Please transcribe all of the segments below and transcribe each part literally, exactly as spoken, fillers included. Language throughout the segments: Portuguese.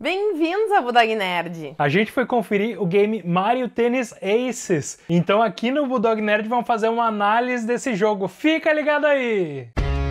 Bem-vindos ao Bulldog Nerd! A gente foi conferir o game Mario Tennis Aces, então aqui no Bulldog Nerd vamos fazer uma análise desse jogo. Fica ligado aí!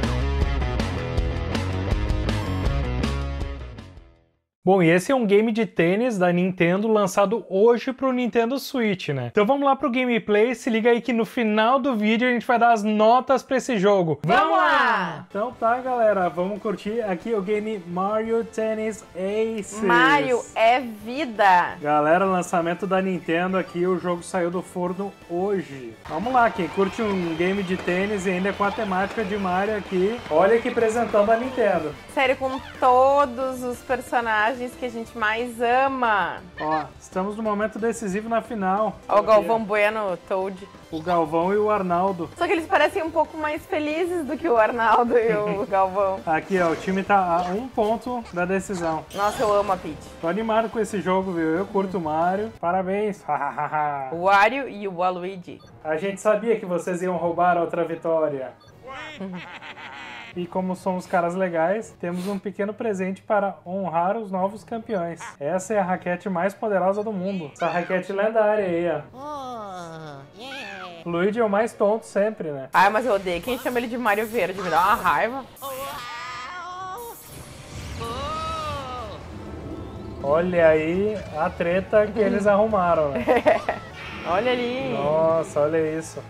Bom, e esse é um game de tênis da Nintendo lançado hoje pro Nintendo Switch, né? Então vamos lá pro gameplay, se liga aí que no final do vídeo a gente vai dar as notas pra esse jogo. Vamos lá! Então tá, galera, vamos curtir aqui o game Mario Tennis Aces. Mario é vida! Galera, lançamento da Nintendo aqui, o jogo saiu do forno hoje. Vamos lá, quem curte um game de tênis e ainda com a temática de Mario aqui, olha aqui apresentando a Nintendo. Sério, com todos os personagens que a gente mais ama. Ó, estamos no momento decisivo na final. Ó, o Galvão Bueno, Toad. O Galvão e o Arnaldo. Só que eles parecem um pouco mais felizes do que o Arnaldo e o Galvão. Aqui, ó, o time tá a um ponto da decisão. Nossa, eu amo a Peach. Tô animado com esse jogo, viu? Eu curto o Mario. Parabéns. O Wario e o Waluigi. A gente sabia que vocês iam roubar outra vitória. E como somos caras legais, temos um pequeno presente para honrar os novos campeões. Essa é a raquete mais poderosa do mundo. Essa raquete lendária aí, ó. Oh, yeah. Luigi é o mais tonto sempre, né? Ai, mas eu odeio. Quem chama ele de Mario Verde? Me dá uma raiva. Olha aí a treta que eles arrumaram, né? Olha ali. Nossa, olha isso.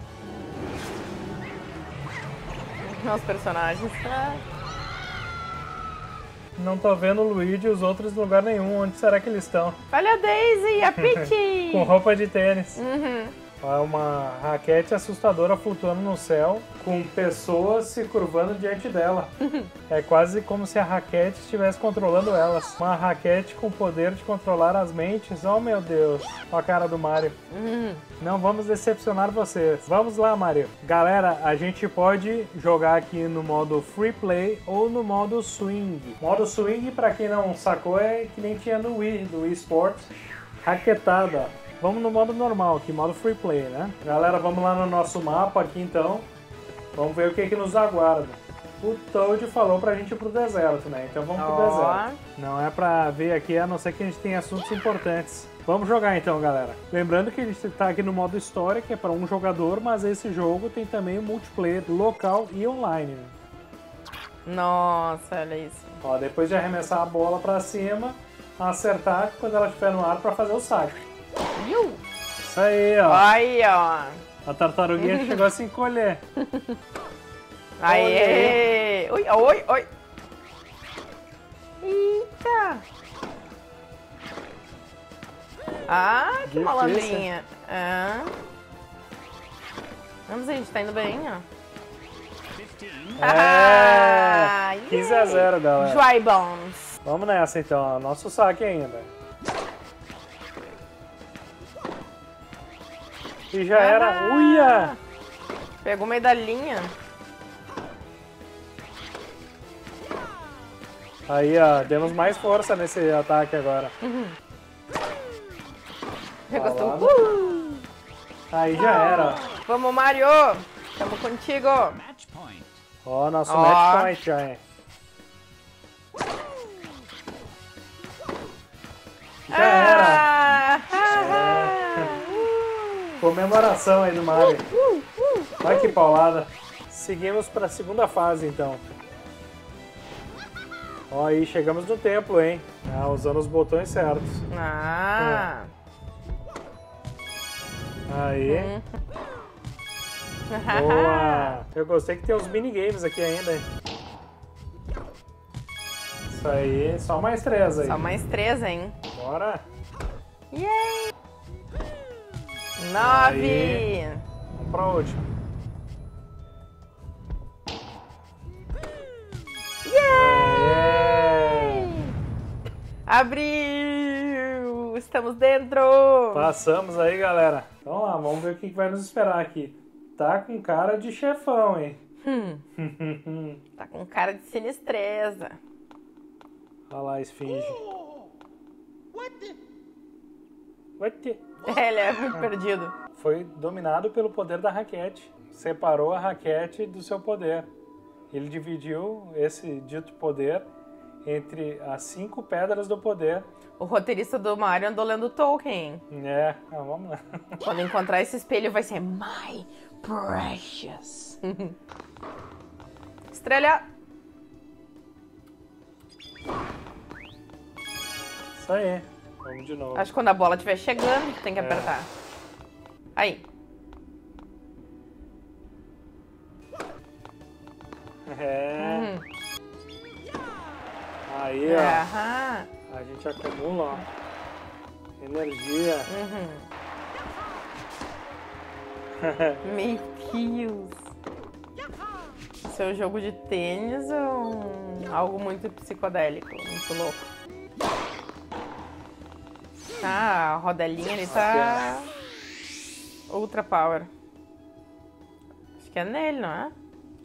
Os personagens. Não tô vendo o Luigi e os outros em lugar nenhum. Onde será que eles estão? Olha a Daisy e a Peach. Com roupa de tênis. Uhum. É uma raquete assustadora flutuando no céu, com pessoas se curvando diante dela. É quase como se a raquete estivesse controlando elas. Uma raquete com o poder de controlar as mentes. Oh, meu Deus. Olha a cara do Mario. Uhum. Não vamos decepcionar vocês. Vamos lá, Mario. Galera, a gente pode jogar aqui no modo Free Play ou no modo Swing. Modo Swing, pra quem não sacou, é que nem tinha no Wii, do Wii Sports. Raquetada, ó. Vamos no modo normal aqui, modo Free Play, né? Galera, vamos lá no nosso mapa aqui, então. Vamos ver o que que nos aguarda. O Toad falou pra gente ir pro deserto, né? Então vamos pro Oh. deserto. Não é pra ver aqui, a não ser que a gente tenha assuntos importantes. Vamos jogar então, galera. Lembrando que a gente tá aqui no modo história, que é para um jogador, mas esse jogo tem também o multiplayer local e online, né? Nossa, olha isso. Ó, depois de arremessar a bola pra cima, acertar quando ela estiver no ar pra fazer o saque. Iu. Isso aí, ó. Aí, ó. A tartaruguinha chegou a se encolher. Aê! Oi, oi, oi. Eita! Ah, que Difícil. malandrinha. Ah. Vamos, a gente tá indo bem, ó. Ah, É! quinze a zero, galera. Dry Bones. Vamos nessa então, ó. Nosso saque ainda. E já era. Ah. Uia! Pegou medalhinha. Aí, ó, demos mais força nesse ataque agora. Pegou Falado. tudo. Uh! Aí já era. Vamos, Mario. Tamo contigo. Ó, nosso Ó. match point já, hein? Já era. Ah, Comemoração aí do Mario. Olha que paulada. Seguimos para a segunda fase, então. Ó, aí chegamos no templo, hein? Ah, usando os botões certos. Ah. Aí. Hum. Boa! Eu gostei que tem os minigames aqui ainda, hein? Isso aí, só mais três aí. Só mais três, hein? Bora! Yay! Nove! Aí. Vamos pra última. Yay! Abriu! Estamos dentro! Passamos aí, galera. Então lá, vamos ver o que vai nos esperar aqui. Tá com cara de chefão, hein? Hum, tá com cara de sinistreza. Olha lá, esfinge. What the... Ele é muito perdido. Foi dominado pelo poder da raquete. Separou a raquete do seu poder. Ele dividiu esse dito poder entre as cinco pedras do poder. O roteirista do Mario andou lendo Tolkien. É, ah, vamos lá. Quando encontrar esse espelho vai ser My Precious. Estrela. Isso aí. Vamos de novo. Acho que quando a bola estiver chegando que tem que É. apertar. Aí. É. Uhum. Aí, ó. Aham. A gente acumula, ó. Energia. Uhum. Meu Deus. Isso é um jogo de tênis ou um- algo muito psicodélico, muito louco? Ah, a rodelinha ali tá... Ultra Power. Acho que é nele, não é?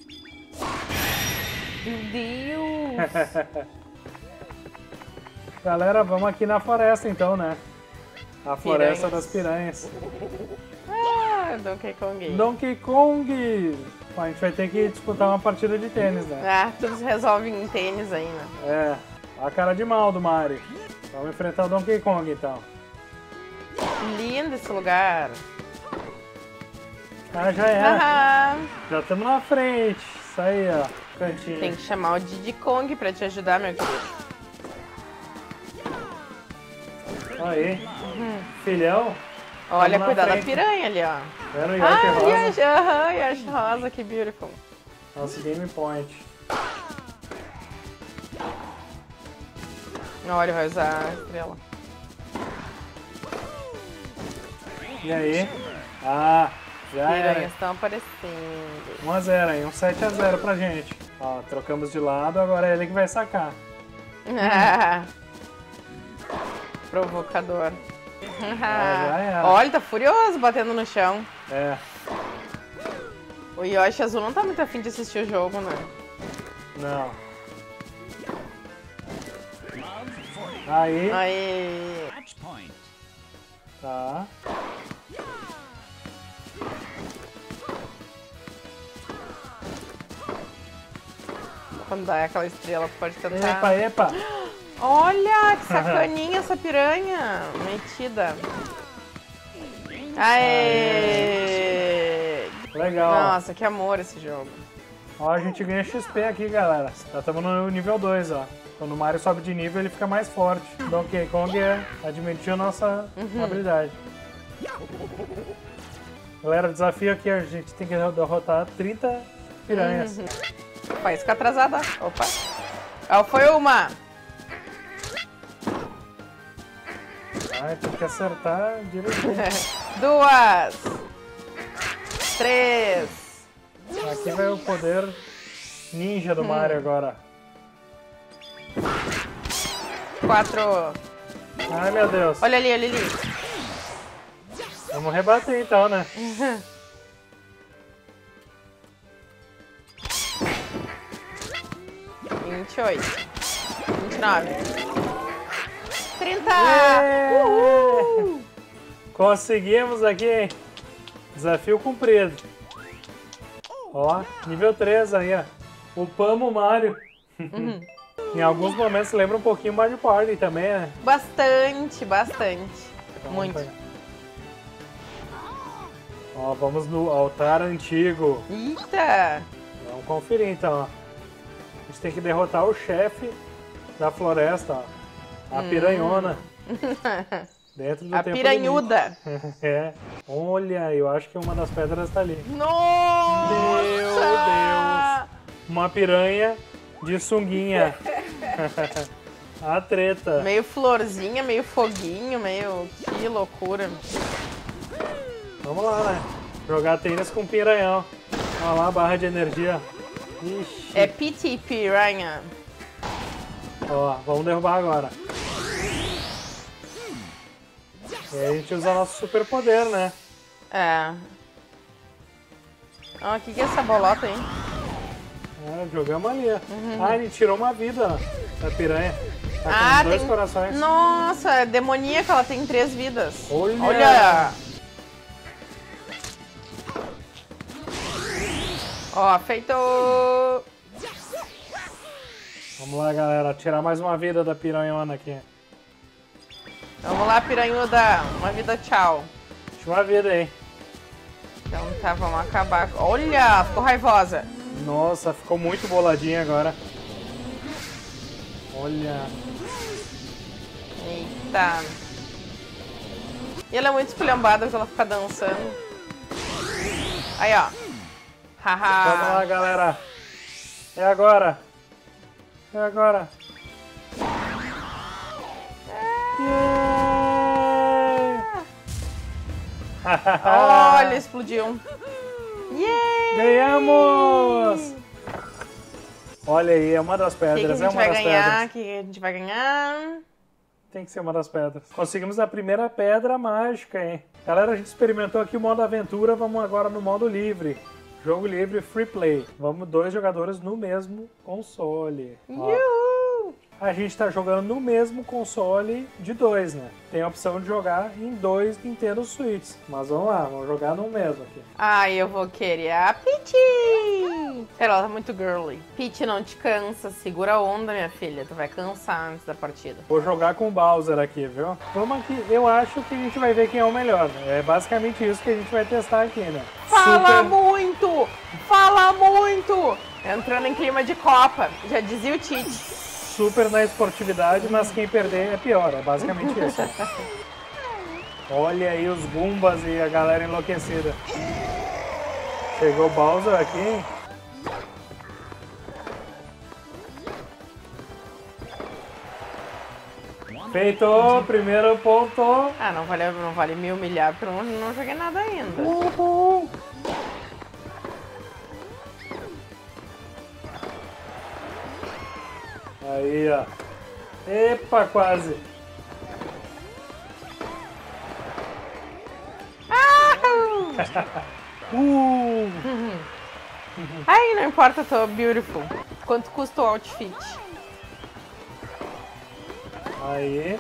Meu Deus! Galera, vamos aqui na floresta então, né? A floresta Piranhas. das piranhas. Ah, Donkey Kong. Donkey Kong! Bom, a gente vai ter que disputar uma partida de tênis, né? Ah, tudo se resolve em tênis aí, né? É, a cara de mal do Mario. Vamos enfrentar o Donkey Kong então. Lindo esse lugar. Ah, já é. Ah, Já estamos na frente. Isso aí, ó. Cantinho. tem que chamar o Diddy Kong pra te ajudar, meu querido. Aí. Filhão. Olha, Vamos na cuidado da frente. piranha ali, ó. Era o Yoshi Ah, Rosa. Yoshi, aham, Yoshi rosa, que beautiful. Nosso game point. Olha, vai usar a estrela. E aí? Ah, já Piranhas era. estão aparecendo. um a zero aí, um sete a zero pra gente. Ó, trocamos de lado, agora é ele que vai sacar. Provocador. já era. Olha, tá furioso batendo no chão. É, O Yoshi azul não tá muito afim de assistir o jogo, né? não. Aí, Aí. Match point. tá. Quando dá aquela estrela, tu pode tentar. Epa, epa. Olha, que sacaninha essa piranha. Metida. Aê! Legal. Nossa, que amor esse jogo. Ó, a gente ganha X P aqui, galera. Já estamos no nível dois, ó. Quando o Mario sobe de nível, ele fica mais forte. Donkey Kong é admitiu a nossa habilidade. Galera, o desafio aqui, a gente tem que derrotar trinta piranhas. Vai ficar atrasada. Opa. Ah, foi uma. Ai, tem que acertar direitinho. Duas. Três. Aqui vai o poder ninja do Mario agora. Quatro. Ai, meu Deus. Olha ali, olha ali. Vamos rebater então, né? Vinte e oito. Vinte e nove. Trinta. Êêê! Conseguimos aqui, hein? Desafio cumprido. Ó, nível três aí, ó. Upamos o Mario. Em alguns momentos lembra um pouquinho o Mario Party também, né? Bastante, bastante. Então, Muito. vamos pegar. Ó, vamos no altar antigo. Eita. Vamos conferir então, ó. A gente tem que derrotar o chefe da floresta, ó. A piranhona. Dentro do A tempo piranhuda. limite. É. Olha, eu acho que uma das pedras tá ali. Nossa! Meu Deus! Uma piranha de sunguinha. A treta. Meio florzinha, meio foguinho, meio... Que loucura. Vamos lá, né? Jogar tênis com piranhão. Olha lá a barra de energia. Ixi. É Pity Piranha. Ó, vamos derrubar agora. E aí a gente usa nosso super poder, né? É. Ó, o que que é essa bolota aí? É, jogamos ali, ó. Ah, ele tirou uma vida ó, da piranha. Tá com Ah, dois tem... corações. Nossa, é demoníaca, ela tem três vidas. Olha! Olha! Ó, feito! Vamos lá, galera. Tirar mais uma vida da piranhona aqui. Vamos lá, piranhuda. Uma vida, tchau. Última vida aí. Então tá, vamos acabar. Olha, ficou raivosa. Nossa, ficou muito boladinha agora. Olha. Eita. E ela é muito esculhambada porque ela fica dançando. Aí, ó. Haha. Vamos lá, galera. É agora. É agora. Yeah! Olha, explodiu. Yeah! Ganhamos! Olha aí, é uma das O que, que a pedras. gente É uma vai das ganhar? O pedras. que, que a gente vai ganhar? Tem que ser uma das pedras. Conseguimos a primeira pedra mágica, hein? Galera, a gente experimentou aqui o modo aventura, vamos agora no modo livre. Jogo livre, free play. Vamos dois jogadores no mesmo console. Ó, Yuhu! a gente tá jogando no mesmo console de dois, né? Tem a opção de jogar em dois Nintendo Switch. Mas vamos lá, vamos jogar no mesmo aqui. Ai, eu vou querer a Peach! Ela tá muito girly. Peach, não te cansa. Segura a onda, minha filha. Tu vai cansar antes da partida. Vou jogar com o Bowser aqui, viu? Vamos aqui. Eu acho que a gente vai ver quem é o melhor, né? É basicamente isso que a gente vai testar aqui, né? Fala Super... muito! Fala muito! Entrando em clima de Copa. Já dizia o Tite. Super na esportividade, mas quem perder é pior. É basicamente isso. Olha aí os Goombas e a galera enlouquecida. Chegou o Bowser aqui, hein? Feito, primeiro ponto. Ah, não vale, não vale me humilhar porque eu não, não joguei nada ainda. Uhul. Aí, ó. Epa, quase. uh. Ai, não importa, tô beautiful. Quanto custa o outfit? Aí.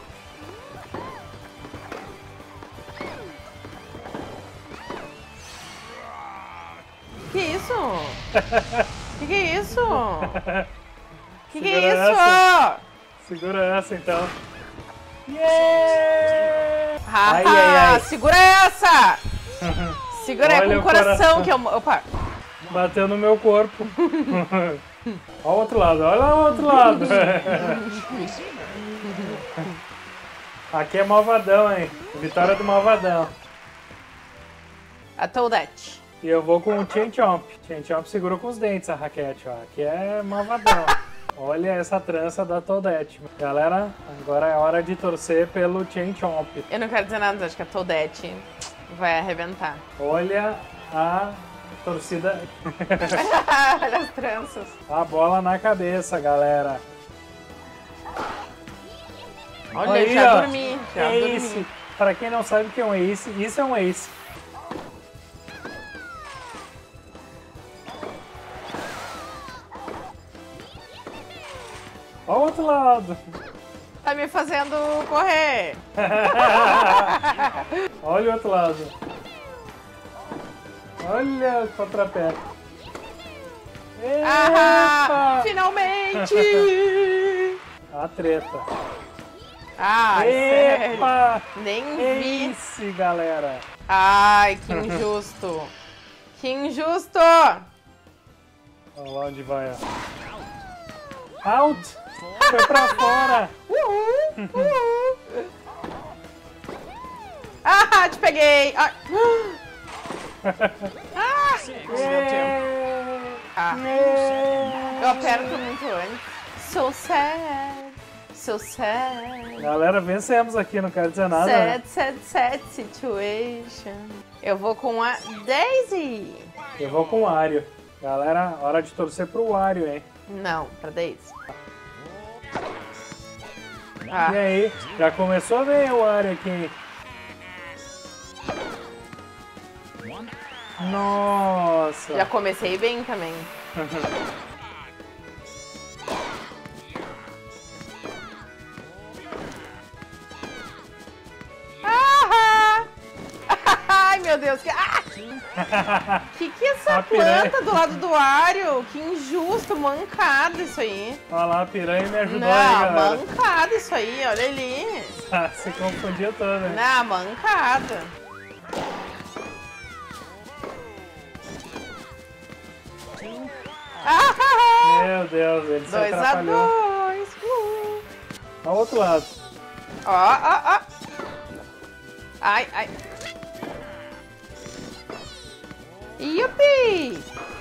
Que isso? Que que é isso? Que que Segura é isso? essa. Segura essa, então. Yeah! Haha, Ai, ai, ai. segura essa! Segura aí Olha com o o coração, coração. que eu... Opa! Bateu no meu corpo. Olha o outro lado, olha o outro lado. Aqui é malvadão, hein? Vitória do malvadão. A Toadette. E eu vou com o Chain Chomp. Chain Chomp segurou com os dentes a raquete, ó. Aqui é malvadão. Olha essa trança da Toadette. Galera, agora é hora de torcer pelo Chain Chomp. Eu não quero dizer nada, mas acho que a Toadette vai arrebentar. Olha a torcida. Olha as tranças. A bola na cabeça, galera. Olha, Aí, já ó. dormi. Já Ace. dormi. Pra quem não sabe o que é um Ace, isso é um Ace. Olha o outro lado. Tá me fazendo correr. Olha o outro lado. Olha o contrapé. Ah, Epa! finalmente! A treta. Ah, sério. Epa! Nem vi. Ace, galera. Ai, que injusto. Que injusto. Olha lá onde vai, ó. Out! Foi pra fora! Uhul, uhul. Ah, te peguei. Ah. Ah. Ah. Eu aperto muito antes. So sad. So sad. Galera, vencemos aqui, não quero dizer nada. né? Sad, sad, sad situation. Eu vou com a Daisy. Eu vou com o Wario. Galera, hora de torcer pro Wario, hein? Não, pra Daisy. Ah. E aí, já começou a ver o Wario aqui. Nossa! Já comecei bem também. Ah! Ai, meu Deus. que- Ah! Que que é essa A piranha. planta do lado do Wario? Que injusto, mancada isso aí. Olha lá, a piranha me ajudou aí, Não, galera. mancada isso aí, olha ali. Ah, se confundia toda, né? Não, mancada. Ah, Meu Deus, ele se dois a atrapalhou. dois. Uh. Ao outro lado. Ó, ó, ó. Ai, ai. Yupi!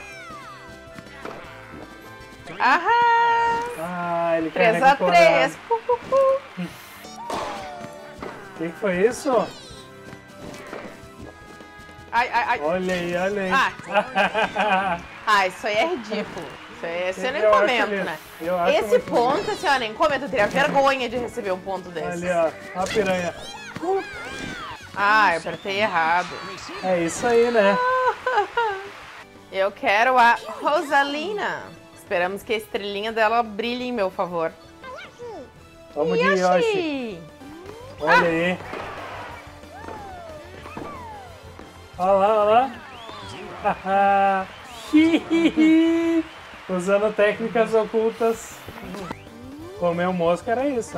Aham! Ah, ele três carrega a o três. colorado. O que que foi isso? Ai, ai, ai. Olha aí, olha aí. Ah. Ah, isso aí é ridículo. Isso aí você nem Eu acho comenta, ele- né? eu acho Esse muito ponto, assim, ó, nem comenta. Eu teria vergonha de receber um ponto desse. Ali, ó, a piranha. Ah, eu apertei errado. É isso aí, né? Eu quero a Rosalina. Esperamos que a estrelinha dela brilhe em meu favor. Vamos de Yoshi. Yoshi! Olha aí. Olha lá, olha lá. Usando técnicas ocultas. Comer um mosca era isso.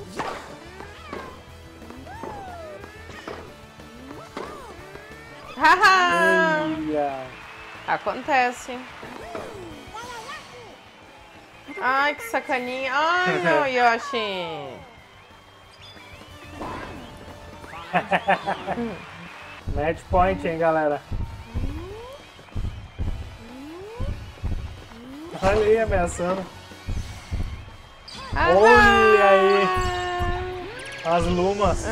Haha! Olha. Acontece. Ai, que sacaninha. Ai, não, Yoshi. Match point, hein, galera. Olha aí, ameaçando. Ah, Olha aí. As lumas.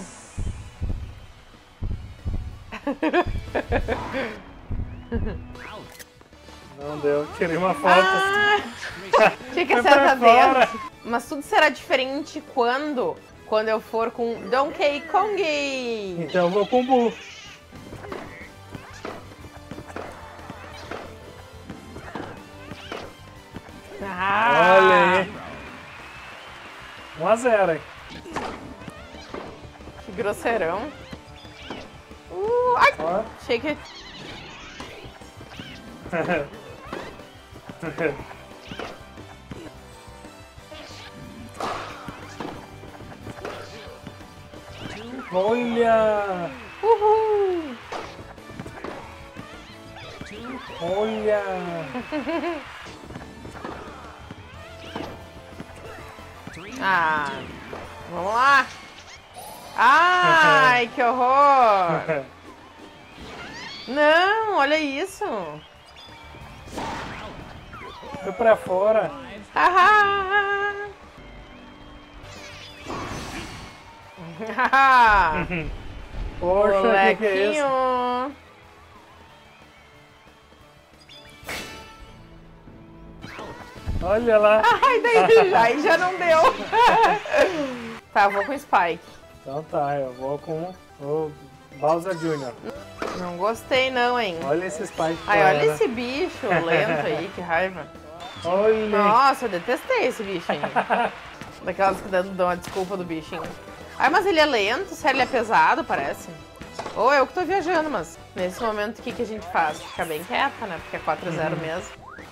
Não deu, tirei uma foto. Ah, tinha que Foi acertar pra fora. dentro. Mas tudo será diferente quando? Quando eu for com Donkey Kong. Então eu vou com o Boo. Ah, Olha aí. um a zero, hein? que grosseirão. Uh, ai, Ó. achei que... Olha! Uhul. Olha! Ah, vamos lá. Ai, que horror. Não, olha isso. Foi pra fora. Haha. Haha. Poxa, o que, que é isso? Molequinho. Olha lá. Ai, daí aí já não deu. Tá, vou com Spike. Então tá, eu vou com o Bowser Júnior Não gostei não, hein. Olha esse Spike. Ai, cara. olha esse bicho lento aí, que raiva. Olha. Nossa, eu detestei esse bichinho. Daquelas que dão, dão a desculpa do bichinho. Ai, mas ele é lento, sério, ele é pesado, parece. Ou eu que tô viajando, mas nesse momento o que, que a gente faz? Fica bem quieta, né? Porque é quatro a zero mesmo.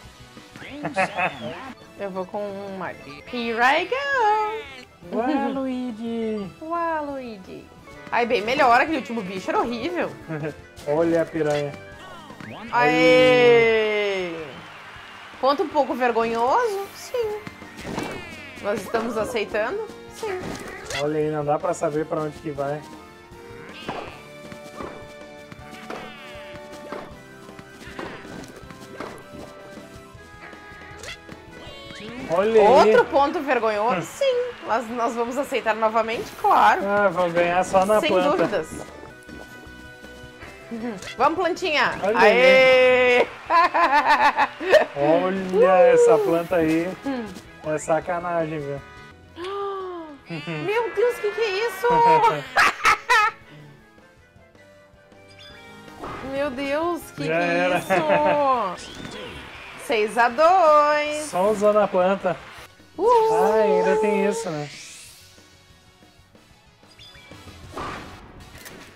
Eu vou com um Mario. Here I go! Ué, Luigi. Uau, Luigi. Ai, bem melhor, aquele último bicho era horrível. Olha a piranha. Aê! Ponto um pouco vergonhoso? Sim. Nós estamos aceitando? Sim. Olha aí, não dá pra saber pra onde que vai. Olha Outro aí. ponto vergonhoso? Sim. Mas nós vamos aceitar novamente? Claro. Ah, vou ganhar só na Sem planta. dúvidas. Uhum. Vamos, plantinha. Olha Aê! Olha essa planta aí. É sacanagem, viu? Meu Deus, o que, que é isso? Meu Deus, que, que Já é era. isso? seis a dois. Só usando a planta. Uhul. Ah, ainda tem isso, né?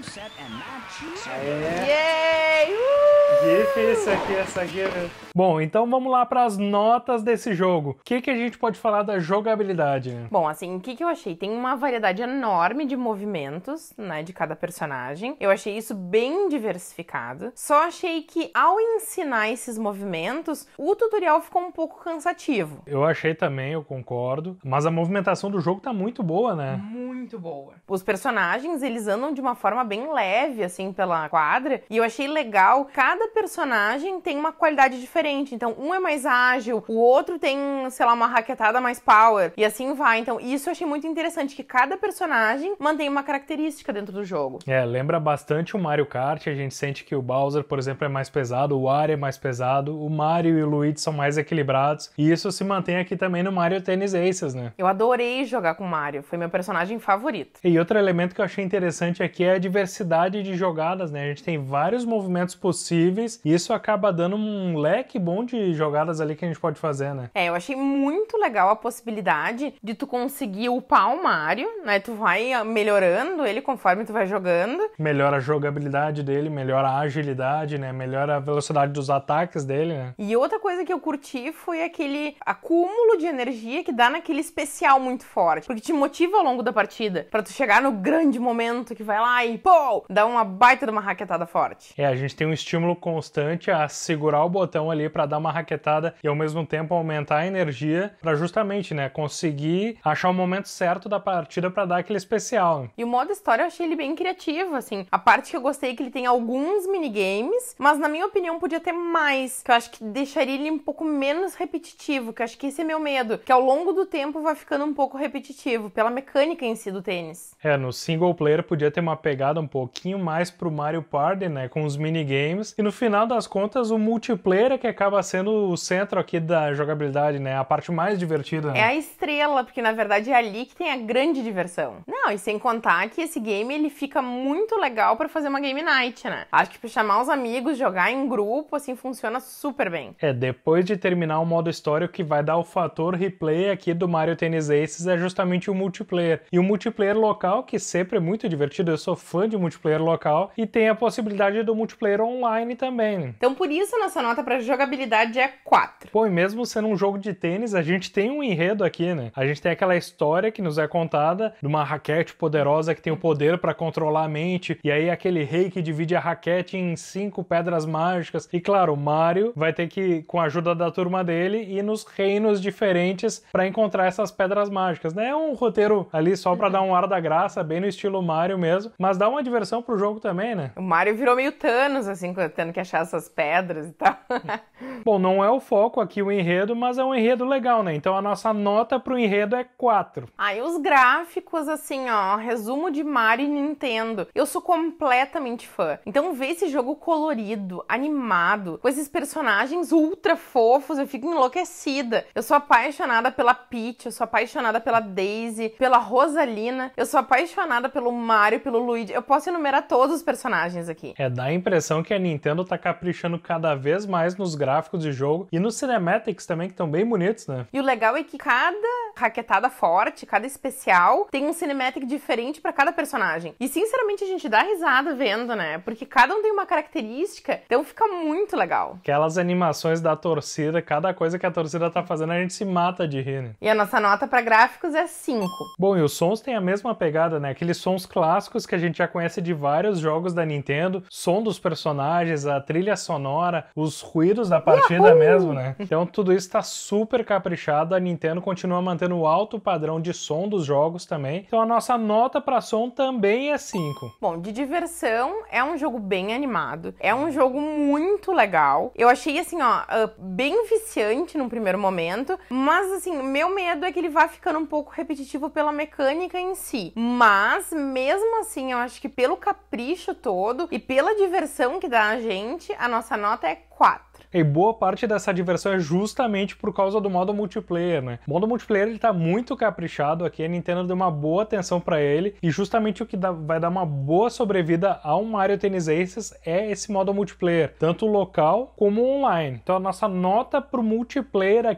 É. Yay! Uh! Difícil aqui, essa aqui. Bom, então vamos lá para as notas desse jogo. O que, que a gente pode falar da jogabilidade, né? Bom, assim, o que, que eu achei? Tem uma variedade enorme de movimentos, né, de cada personagem. Eu achei isso bem diversificado. Só achei que, ao ensinar esses movimentos, o tutorial ficou um pouco cansativo. Eu achei também, eu concordo. Mas a movimentação do jogo tá muito boa, né? Muito boa. Os personagens, eles andam de uma forma bem leve, assim, pela quadra. E eu achei legal. Cada personagem tem uma qualidade diferente. Então, um é mais ágil, o outro tem, sei lá, uma raquetada mais power. E assim vai. Então, isso eu achei muito interessante, que cada personagem mantém uma característica dentro do jogo. É, lembra bastante o Mario Kart. A gente sente que o Bowser, por exemplo, é mais pesado, o Wario é mais pesado, o Mario e o Luigi são mais equilibrados. E isso se mantém aqui também no Mario Tennis Aces, né? Eu adorei jogar com o Mario. Foi meu personagem favorito. E outro elemento que eu achei interessante aqui é a diversidade de jogadas, né? A gente tem vários movimentos possíveis e isso acaba dando um leque bom de jogadas ali que a gente pode fazer, né? É, eu achei muito legal a possibilidade de tu conseguir upar o Mario, né? Tu vai melhorando ele conforme tu vai jogando. Melhora a jogabilidade dele, melhora a agilidade, né? Melhora a velocidade dos ataques dele, né? E outra coisa que eu curti foi aquele acúmulo de energia que dá naquele especial muito forte, porque te motiva ao longo da partida, pra tu chegar no grande momento que vai lá e, pô, dá uma baita de uma raquetada forte. É, a gente tem um estímulo constante a segurar o botão ali pra dar uma raquetada e ao mesmo tempo aumentar a energia pra justamente, né, conseguir achar o momento certo da partida pra dar aquele especial. E o modo história eu achei ele bem criativo, assim. A parte que eu gostei é que ele tem alguns minigames, mas na minha opinião podia ter mais, que eu acho que deixaria ele um pouco menos repetitivo, que eu acho que esse é meu medo, que ao longo do tempo vai ficando um pouco repetitivo, pela mecânica em si do tênis. É, no single player podia ter uma pegada um pouquinho mais pro Mario Party, né, com os minigames, e no final das contas o multiplayer é que acaba sendo o centro aqui da jogabilidade, né, a parte mais divertida. Né? É a estrela, porque na verdade é ali que tem a grande diversão. Não, e sem contar que esse game ele fica muito legal pra fazer uma game night, né? Acho que pra chamar os amigos, jogar em grupo, assim, funciona super bem. É, depois de terminar o modo história, o que vai dar o fator replay aqui do Mario Tennis Aces é justamente o multiplayer. E o multiplayer local, que sempre é muito divertido, eu sou fã de multiplayer local, e tem a possibilidade do multiplayer online também. Né? Então por isso a nossa nota pra jogabilidade é quatro. Pô, e mesmo sendo um jogo de tênis, a gente tem um enredo aqui, né? A gente tem aquela história que nos é contada de uma raquete poderosa que tem o poder pra controlar a mente, e aí aquele rei que divide a raquete em cinco pedras mágicas. E claro, o Mario vai ter que, com a ajuda da turma dele, ir nos reinos diferentes pra encontrar essas pedras mágicas, né? É um roteiro ali só pra dar um ar da graça, bem no estilo Mario mesmo, mas dá uma diversão pro jogo também, né? O Mario virou meio Thanos, assim, tendo que achar essas pedras e tal. Bom, não é o foco aqui o enredo, mas é um enredo legal, né? Então a nossa nota pro enredo é quatro. Ah, e os gráficos, assim, ó, resumo de Mario e Nintendo. Eu sou completamente fã. Então ver esse jogo colorido, animado, com esses personagens ultra fofos, eu fico enlouquecida. Eu sou apaixonada pela Peach, eu sou apaixonada pela Daisy, pela Rosalina, eu sou apaixonada pelo Mario, pelo Luigi. Eu posso enumerar todos os personagens aqui. É, dá a impressão que a Nintendo tá caprichando cada vez mais nos gráficos de jogo e nos cinematics também, que estão bem bonitos, né? E o legal é que cada raquetada forte, cada especial, tem um cinematic diferente pra cada personagem. E sinceramente a gente dá risada vendo, né? Porque cada um tem uma característica, então fica muito legal. Aquelas animações da torcida, cada coisa que a torcida tá fazendo, a gente se mata de rir, né? E a nossa nota pra gráficos é cinco. Bom, e os sons têm a mesma pegada, né? Aqueles sons clássicos que a gente já conhece de vários jogos da Nintendo, som dos personagens, a trilha sonora, os ruídos da partida Yahoo! Mesmo, né? Então tudo isso tá super caprichado, a Nintendo continua mantendo o alto padrão de som dos jogos também, então a nossa nota pra som também é cinco. Bom, de diversão, é um jogo bem animado, é um jogo muito legal, eu achei assim, ó, bem viciante num primeiro momento, mas assim, meu medo é que ele vá ficando um pouco repetitivo pela mecânica em si, mas mesmo assim, eu acho que pelo capricho todo e pela diversão que dá a gente, a nossa nota é quatro. E boa parte dessa diversão é justamente por causa do modo multiplayer, né? O modo multiplayer ele tá muito caprichado aqui, a Nintendo deu uma boa atenção pra ele, e justamente o que dá, vai dar uma boa sobrevida ao Mario Tennis Aces é esse modo multiplayer, tanto local como online. Então a nossa nota pro multiplayer aqui é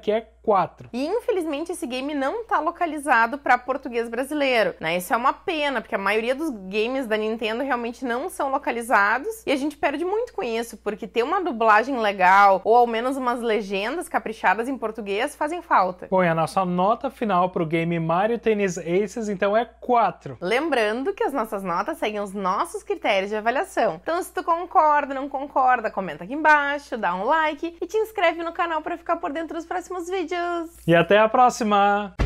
quatro. E infelizmente esse game não tá localizado para português brasileiro, né? Isso é uma pena, porque a maioria dos games da Nintendo realmente não são localizados e a gente perde muito com isso, porque ter uma dublagem legal ou ao menos umas legendas caprichadas em português fazem falta. Bom, e a nossa nota final pro game Mario Tennis Aces então é quatro. Lembrando que as nossas notas seguem os nossos critérios de avaliação. Então se tu concorda, não concorda, comenta aqui embaixo, dá um like e te inscreve no canal para ficar por dentro dos próximos vídeos. E até a próxima!